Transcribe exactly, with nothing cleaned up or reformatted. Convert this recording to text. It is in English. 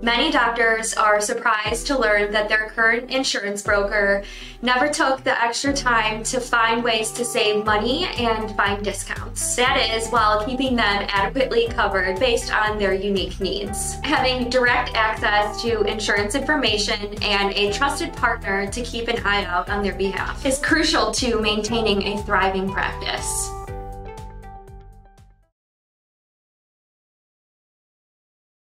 Many doctors are surprised to learn that their current insurance broker never took the extra time to find ways to save money and find discounts. That is, while keeping them adequately covered based on their unique needs. Having direct access to insurance information and a trusted partner to keep an eye out on their behalf is crucial to maintaining a thriving practice.